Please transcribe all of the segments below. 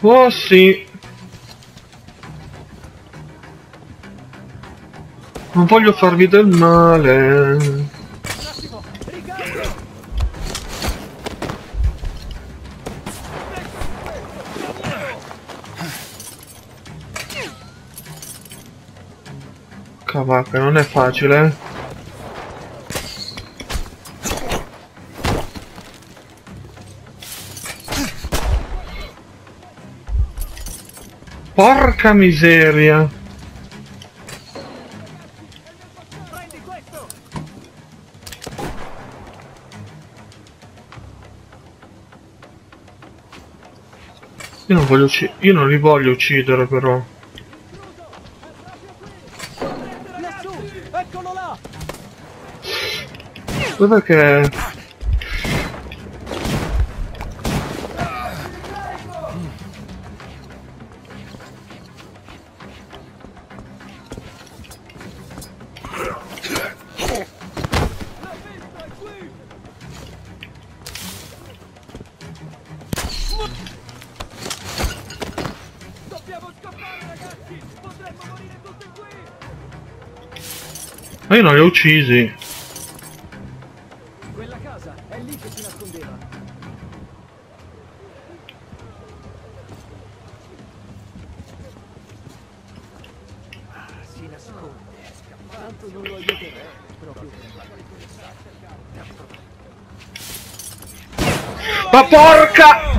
Oh sì. Non voglio farvi del male. Cavacca, non è facile, eh? Porca miseria. Io non li voglio uccidere però. Dov'è che... Ma io non li ho uccisi. Quella casa è lì che si nascondeva. Si nasconde. Tanto non lo aiuterà proprio. Ma porca!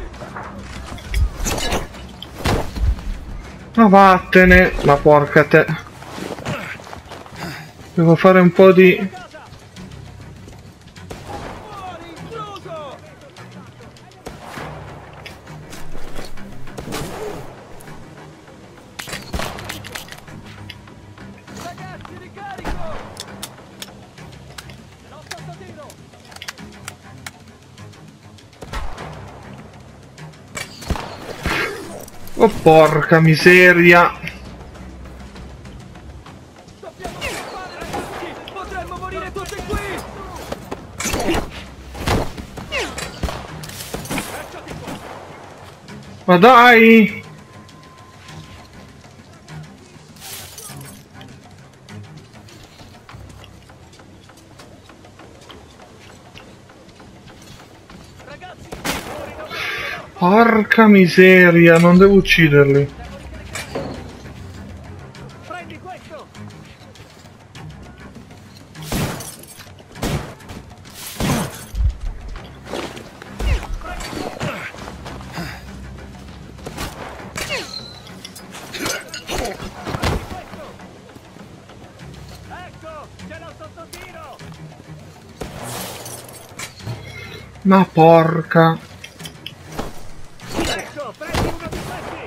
Ma vattene, ma porca te. Devo fare un po' di... Ragazzi, ricarico! Non sto tiro! Oh porca miseria. Dobbiamo scappare, ragazzi! Potremmo morire tutti qui! Ma dai! Ragazzi! Porca miseria, non devo ucciderli. Prendi questo! Ecco! Ce l'ho sotto tiro! Ma porca. Ecco! Prendi uno di questi!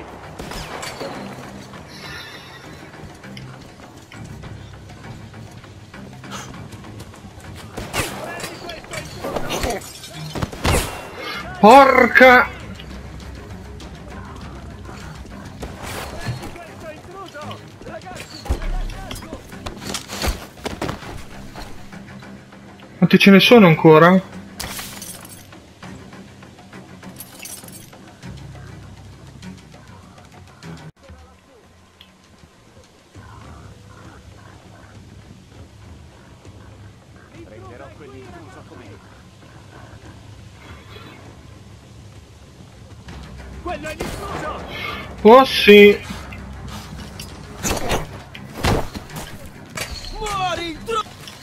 Porca. Questo intruso! Ragazzi! Quanti ce ne sono ancora? Prenderò quell'intruso come... Quello è l'intruso! Oh sì. Muori, intruso!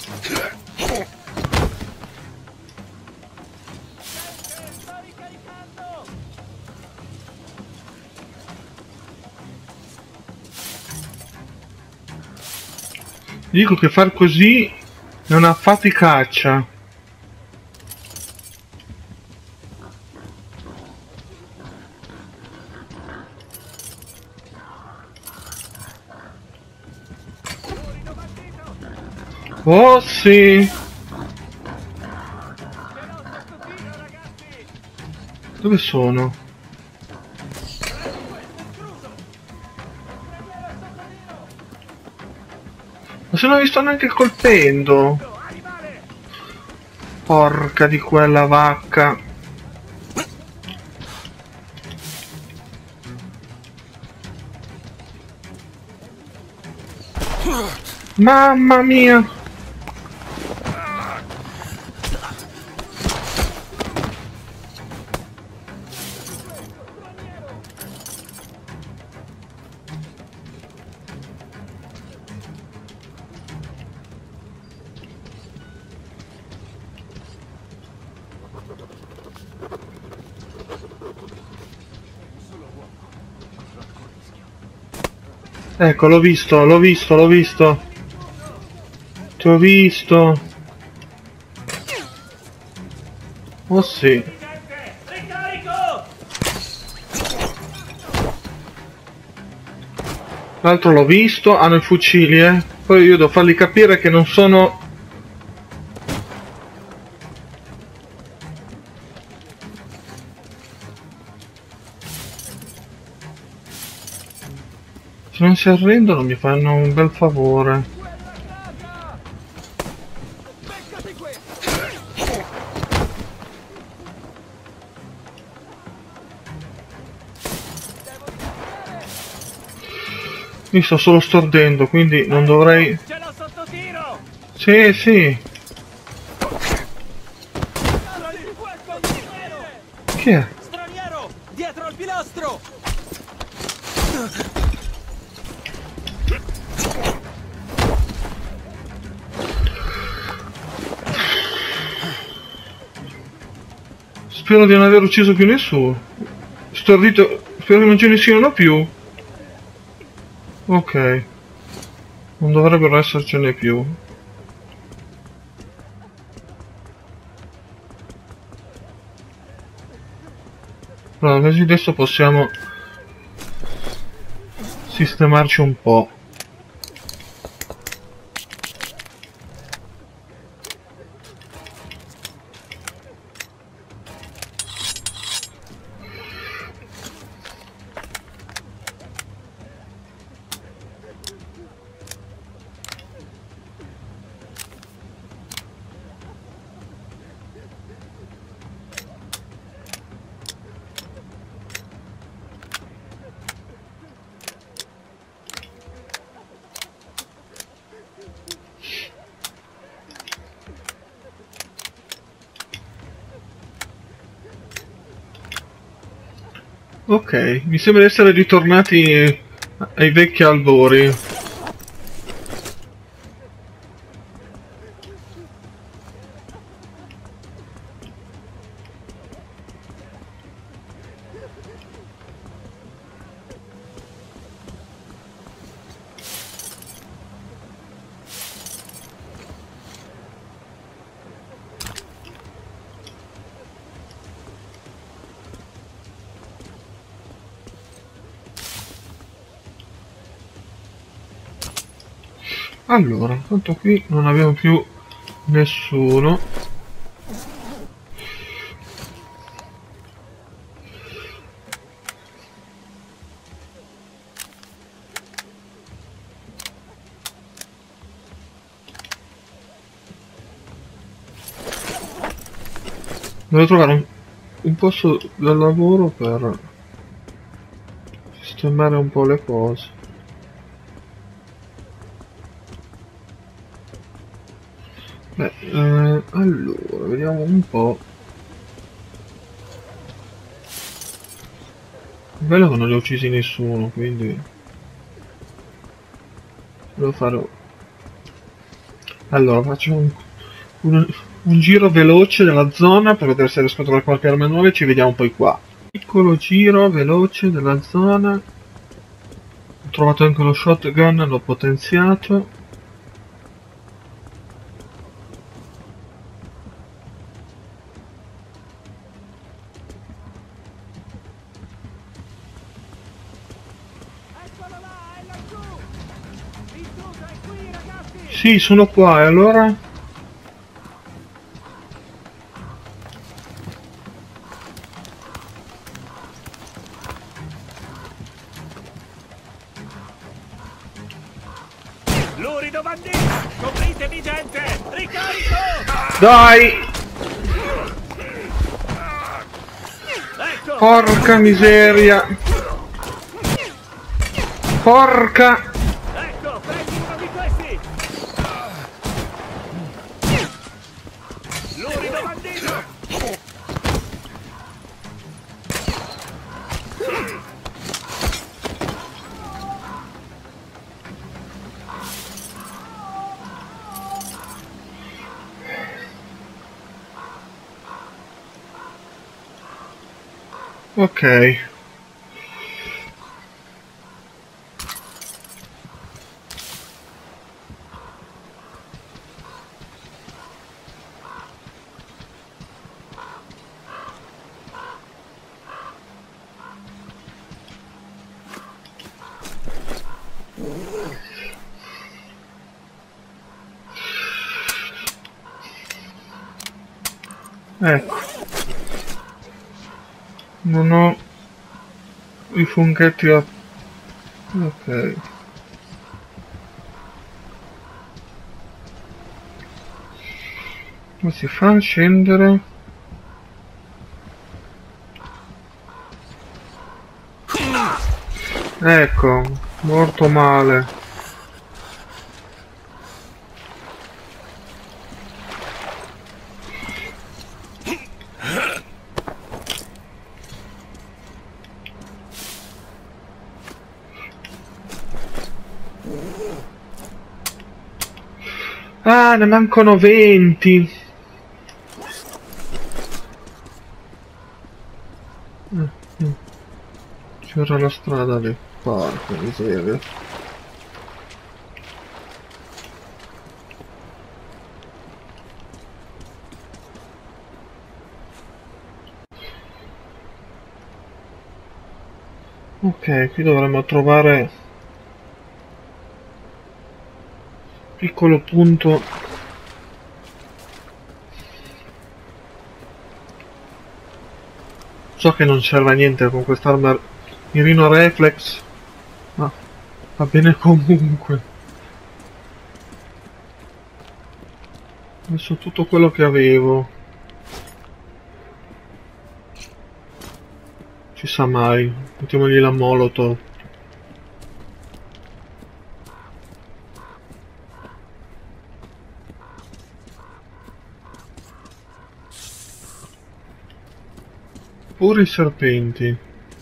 Sto ricaricando! Dico che far così è una faticaccia. Oh sì. Dove sono? Ma se non li sto neanche colpendo. Porca di quella vacca. Mamma mia! Ecco, l'ho visto, l'ho visto, l'ho visto. Ti ho visto. Oh sì. Ricarico! L'altro l'ho visto, hanno i fucili, eh. Poi io devo fargli capire che non sono... Se non si arrendono mi fanno un bel favore. Beccati qui! Mi sto solo stordendo, quindi non dovrei... Ce l'ho sotto tiro! Sì, sì. Chi è? Straniero! Dietro al pilastro! Spero di non aver ucciso più nessuno. Stordito, spero che non ce ne siano più. Ok. Non dovrebbero essercene più. Allora, così adesso possiamo sistemarci un po'. Ok, mi sembra di essere ritornati ai vecchi albori. Allora, tanto qui non abbiamo più nessuno. Devo trovare un posto del lavoro per sistemare un po' le cose. Beh, allora, vediamo un po'. È bello che non li ho uccisi nessuno, quindi devo fare... Allora, faccio un giro veloce della zona per vedere se riesco a trovare qualche arma nuova e ci vediamo poi qua. Piccolo giro veloce della zona. Ho trovato anche lo shotgun, l'ho potenziato. Eccolo là, è laggiù! Intruso è qui, ragazzi! Sì, sono qua, e allora? Lurido bandito! Copritevi, gente! Ricarico! Dai! Ecco! Porca miseria! Porca! Ecco, prendi uno di questi! Ok. Ecco. Non ho i funghetti a... Ok. Come si fa a scendere? Ecco, morto male. Ah, ne mancano 20. C'era la strada lì. Porca miseria. Ok, qui dovremmo trovare piccolo punto. So che non serve a niente con quest'arma mirino reflex, ma va bene comunque. Ho messo tutto quello che avevo. Ci sa mai. Mettiamogli la molotov. Pure i serpenti.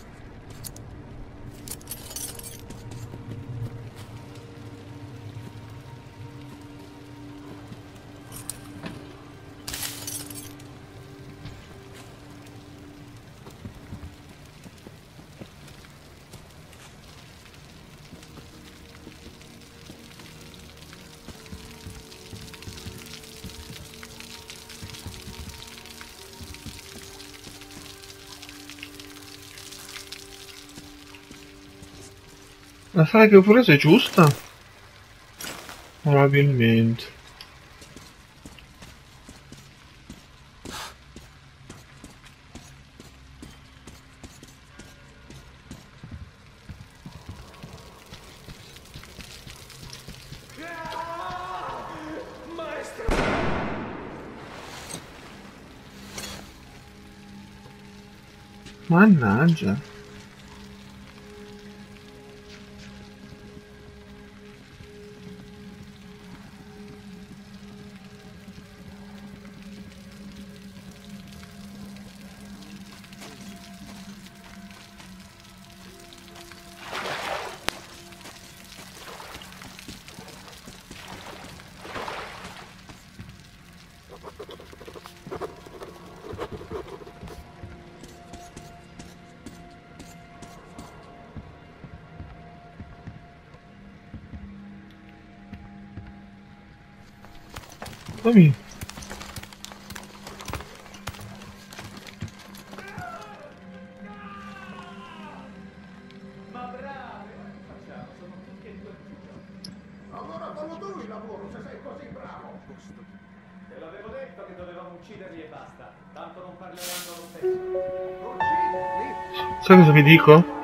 La strada che ho preso è giusta? Probabilmente. Maestro! Mannaggia. Fammi. Ma bravi! Facciamo, sono tutti e due giù. Allora fallo tu il lavoro, se sei così bravo. Te l'avevo detto che dovevamo ucciderli e basta. Tanto non parleranno lo stesso. Ucciderli? Sai cosa vi dico?